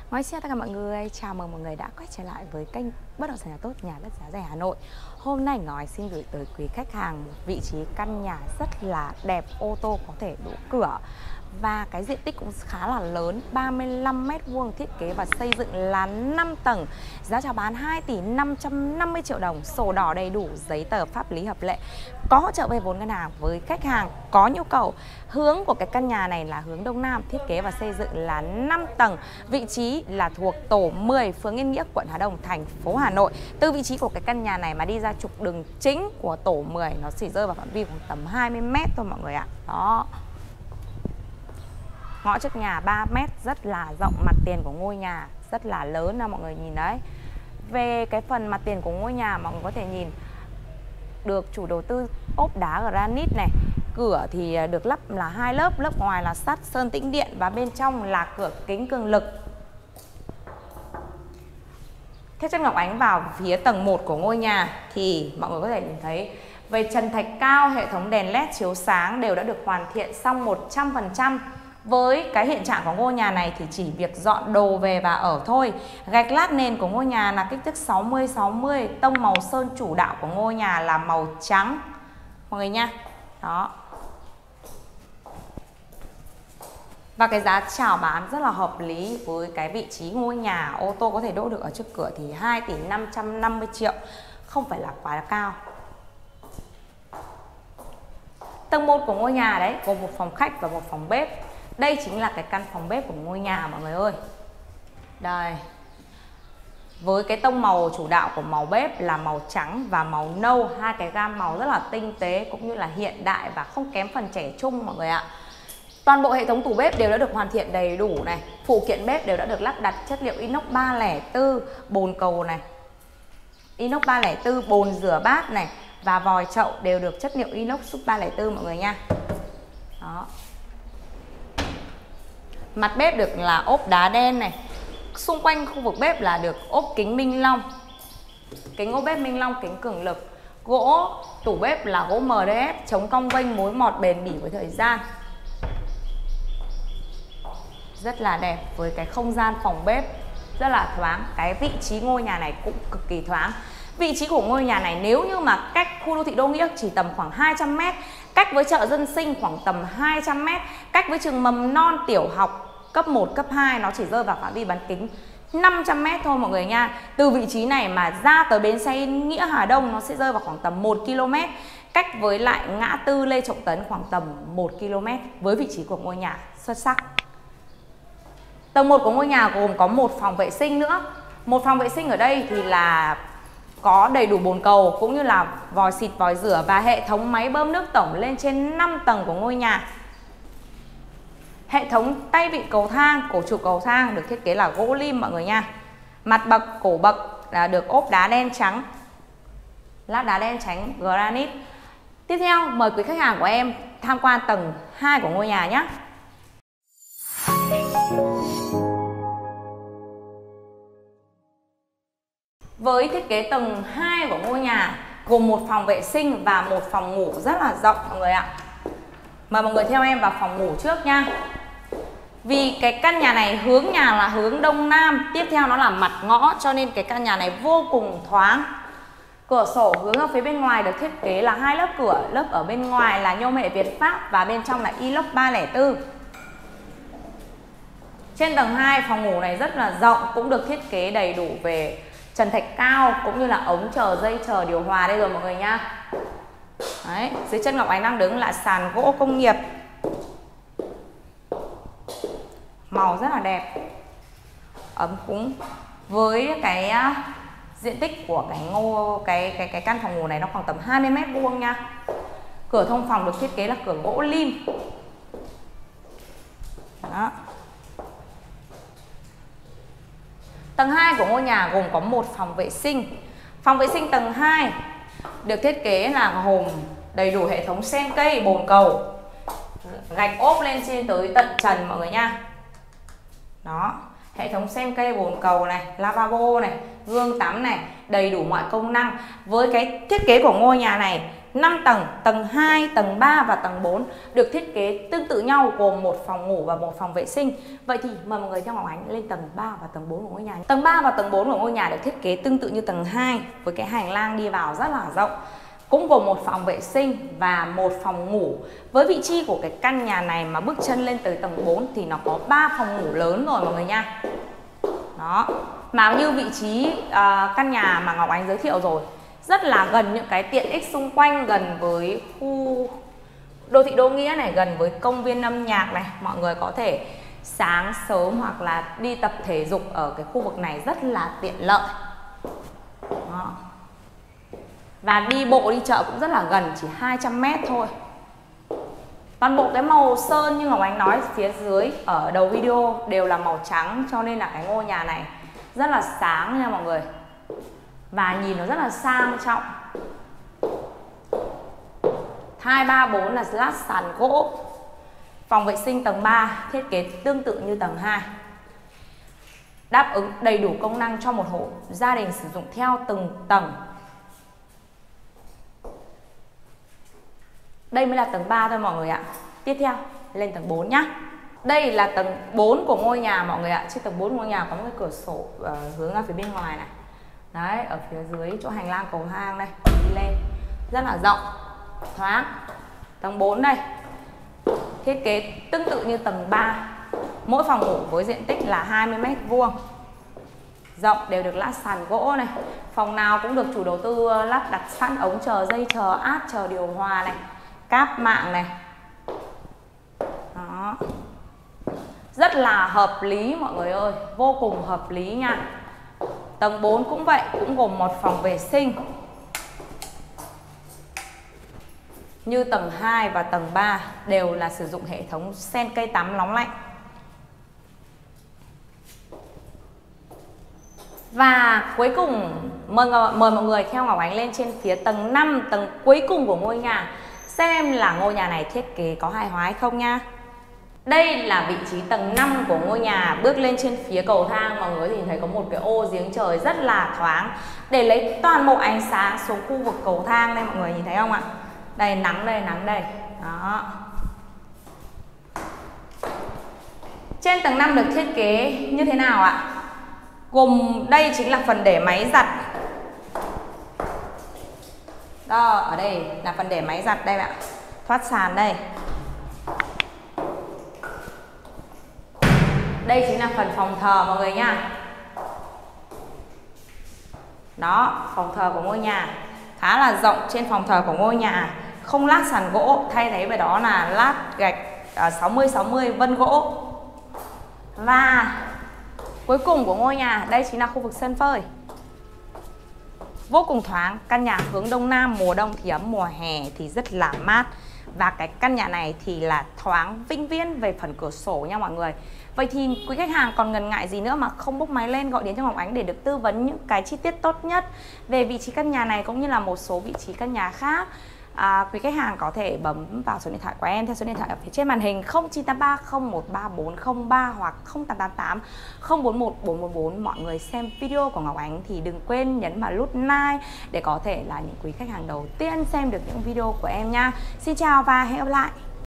Xin chào tất cả mọi người, chào mừng mọi người đã quay trở lại với kênh Bất động sản nhà tốt, nhà đất giá rẻ Hà Nội. Hôm nay Ngói xin gửi tới quý khách hàng một vị trí căn nhà rất là đẹp, ô tô có thể đỗ cửa. Và cái diện tích cũng khá là lớn, 35m², thiết kế và xây dựng là 5 tầng. Giá chào bán 2 tỷ 550 triệu đồng, sổ đỏ đầy đủ, giấy tờ pháp lý hợp lệ. Có hỗ trợ vay vốn ngân hàng với khách hàng có nhu cầu. Hướng của cái căn nhà này là hướng Đông Nam, thiết kế và xây dựng là 5 tầng. Vị trí là thuộc tổ 10, phường Yên Nghĩa, quận Hà Đông, thành phố Hà Nội. Từ vị trí của cái căn nhà này mà đi ra trục đường chính của tổ 10, nó chỉ rơi vào phạm vi khoảng tầm 20m thôi mọi người ạ. Đó. Ngõ trước nhà 3m, rất là rộng, mặt tiền của ngôi nhà rất là lớn nha mọi người nhìn đấy. Về cái phần mặt tiền của ngôi nhà mọi người có thể nhìn được chủ đầu tư ốp đá granite này. Cửa thì được lắp là 2 lớp, lớp ngoài là sắt sơn tĩnh điện và bên trong là cửa kính cường lực. Theo chân Ngọc Ánh vào phía tầng 1 của ngôi nhà thì mọi người có thể nhìn thấy về trần thạch cao, hệ thống đèn led chiếu sáng đều đã được hoàn thiện xong 100%. Với cái hiện trạng của ngôi nhà này thì chỉ việc dọn đồ về và ở thôi. Gạch lát nền của ngôi nhà là kích thước 60-60, tông màu sơn chủ đạo của ngôi nhà là màu trắng mọi người nha. Đó. Và cái giá chào bán rất là hợp lý với cái vị trí ngôi nhà ô tô có thể đỗ được ở trước cửa thì 2 tỷ 550 triệu, không phải là quá là cao. Tầng 1 của ngôi nhà đấy gồm một phòng khách và một phòng bếp. Đây chính là cái căn phòng bếp của ngôi nhà mọi người ơi. Đây. Với cái tông màu chủ đạo của màu bếp là màu trắng và màu nâu, hai cái gam màu rất là tinh tế cũng như là hiện đại và không kém phần trẻ trung mọi người ạ. Toàn bộ hệ thống tủ bếp đều đã được hoàn thiện đầy đủ này. Phụ kiện bếp đều đã được lắp đặt chất liệu inox 304, bồn cầu này, inox 304, bồn rửa bát này và vòi chậu đều được chất liệu inox sub 304 mọi người nha. Đó. Mặt bếp được là ốp đá đen này. Xung quanh khu vực bếp là được ốp kính Minh Long. Kính ốp bếp Minh Long, kính cường lực. Gỗ tủ bếp là gỗ MDF, chống cong vênh, mối mọt bền bỉ với thời gian. Rất là đẹp với cái không gian phòng bếp rất là thoáng. Cái vị trí ngôi nhà này cũng cực kỳ thoáng. Vị trí của ngôi nhà này nếu như mà cách khu đô thị Đô Nghĩa chỉ tầm khoảng 200m, cách với chợ Dân Sinh khoảng tầm 200m, cách với trường mầm non tiểu học cấp 1, cấp 2 nó chỉ rơi vào phạm vi bán kính 500m thôi mọi người nha. Từ vị trí này mà ra tới bến xe Yên Nghĩa Hà Đông nó sẽ rơi vào khoảng tầm 1 km, cách với lại ngã tư Lê Trọng Tấn khoảng tầm 1 km với vị trí của ngôi nhà xuất sắc. Tầng 1 của ngôi nhà gồm có một phòng vệ sinh nữa. Một phòng vệ sinh ở đây thì là có đầy đủ bồn cầu cũng như là vòi xịt, vòi rửa và hệ thống máy bơm nước tổng lên trên 5 tầng của ngôi nhà. Hệ thống tay vịn cầu thang, cổ trụ cầu thang được thiết kế là gỗ lim mọi người nha. Mặt bậc, cổ bậc là được ốp đá đen trắng, lát đá đen trắng granite. Tiếp theo mời quý khách hàng của em tham quan tầng 2 của ngôi nhà nhé. Với thiết kế tầng 2 của ngôi nhà gồm một phòng vệ sinh và một phòng ngủ rất là rộng mọi người ạ. Mời mọi người theo em vào phòng ngủ trước nha. Vì cái căn nhà này hướng nhà là hướng Đông Nam, tiếp theo nó là mặt ngõ cho nên cái căn nhà này vô cùng thoáng. Cửa sổ hướng ở phía bên ngoài được thiết kế là 2 lớp cửa, lớp ở bên ngoài là nhôm hệ Việt Pháp và bên trong là inox 304. Trên tầng 2 phòng ngủ này rất là rộng, cũng được thiết kế đầy đủ về trần thạch cao cũng như là ống chờ, dây chờ, điều hòa đây rồi mọi người nha. Đấy, dưới chân Ngọc Ánh đang đứng là sàn gỗ công nghiệp. Màu rất là đẹp, ấm cúng. Với cái diện tích của cái căn phòng ngủ này nó khoảng tầm 20m² nha. Cửa thông phòng được thiết kế là cửa gỗ lim. Đó. Tầng 2 của ngôi nhà gồm có một phòng vệ sinh. Phòng vệ sinh tầng 2 được thiết kế là gồm đầy đủ hệ thống sen cây, bồn cầu, gạch ốp lên trên tới tận trần mọi người nha. Đó, hệ thống sen cây, bồn cầu này, lavabo này, gương tắm này, đầy đủ mọi công năng. Với cái thiết kế của ngôi nhà này 5 tầng, tầng 2, tầng 3 và tầng 4 được thiết kế tương tự nhau, gồm một phòng ngủ và một phòng vệ sinh. Vậy thì mời mọi người theo Ngọc Ánh lên tầng 3 và tầng 4 của ngôi nhà. Tầng 3 và tầng 4 của ngôi nhà được thiết kế tương tự như tầng 2 với cái hành lang đi vào rất là rộng, cũng gồm một phòng vệ sinh và một phòng ngủ. Với vị trí của cái căn nhà này mà bước chân lên tới tầng 4 thì nó có 3 phòng ngủ lớn rồi mọi người nha. Đó, mà như vị trí căn nhà mà Ngọc Ánh giới thiệu rồi, rất là gần những cái tiện ích xung quanh, gần với khu đô thị Đô Nghĩa này, gần với công viên âm nhạc này. Mọi người có thể sáng sớm hoặc là đi tập thể dục ở cái khu vực này rất là tiện lợi. Đó. Và đi bộ đi chợ cũng rất là gần, chỉ 200 m thôi. Toàn bộ cái màu sơn như Ngọc Ánh nói phía dưới ở đầu video đều là màu trắng, cho nên là cái ngôi nhà này rất là sáng nha mọi người. Và nhìn nó rất là sang trọng. 2, 3, 4 là lát sàn gỗ. Phòng vệ sinh tầng 3 thiết kế tương tự như tầng 2. Đáp ứng đầy đủ công năng cho một hộ gia đình sử dụng theo từng tầng. Đây mới là tầng 3 thôi mọi người ạ. Tiếp theo lên tầng 4 nhá. Đây là tầng 4 của ngôi nhà mọi người ạ. Trên tầng 4 của ngôi nhà có một cái cửa sổ hướng ra phía bên ngoài này. Đấy, ở phía dưới chỗ hành lang cầu thang đây, đi lên rất là rộng, thoáng. Tầng 4 đây thiết kế tương tự như tầng 3. Mỗi phòng ngủ với diện tích là 20 m². Rộng, đều được lát sàn gỗ này. Phòng nào cũng được chủ đầu tư lắp đặt sẵn ống chờ dây, chờ át, chờ điều hòa này, cáp mạng này. Đó. Rất là hợp lý mọi người ơi, vô cùng hợp lý nha. Tầng 4 cũng vậy, cũng gồm một phòng vệ sinh. Như tầng 2 và tầng 3 đều là sử dụng hệ thống sen cây tắm nóng lạnh. Và cuối cùng mời mọi người theo Ngọc Ánh lên trên phía tầng 5, tầng cuối cùng của ngôi nhà, xem là ngôi nhà này thiết kế có hài hòa hay không nha. Đây là vị trí tầng 5 của ngôi nhà. Bước lên trên phía cầu thang mọi người nhìn thấy có một cái ô giếng trời rất là thoáng để lấy toàn bộ ánh sáng xuống khu vực cầu thang đây, mọi người nhìn thấy không ạ? Đây, nắng đây, nắng đây. Đó. Trên tầng 5 được thiết kế như thế nào ạ? Gồm đây chính là phần để máy giặt. Đó, ở đây là phần để máy giặt đây ạ. Thoát sàn đây. Đây chính là phần phòng thờ mọi người nha. Đó, phòng thờ của ngôi nhà khá là rộng. Trên phòng thờ của ngôi nhà không lát sàn gỗ, thay thế với đó là lát gạch 60-60 vân gỗ. Và cuối cùng của ngôi nhà, đây chính là khu vực sân phơi. Vô cùng thoáng, căn nhà hướng đông nam, mùa đông thì ấm, mùa hè thì rất là mát. Và cái căn nhà này thì là thoáng vĩnh viễn về phần cửa sổ nha mọi người. Vậy thì quý khách hàng còn ngần ngại gì nữa mà không bốc máy lên gọi đến cho Ngọc Ánh để được tư vấn những cái chi tiết tốt nhất về vị trí căn nhà này cũng như là một số vị trí căn nhà khác. Quý khách hàng có thể bấm vào số điện thoại của em theo số điện thoại ở phía trên màn hình 0983 0134 03 hoặc 0888 041 444. Mọi người xem video của Ngọc Ánh thì đừng quên nhấn vào nút like để có thể là những quý khách hàng đầu tiên xem được những video của em nha. Xin chào và hẹn gặp lại.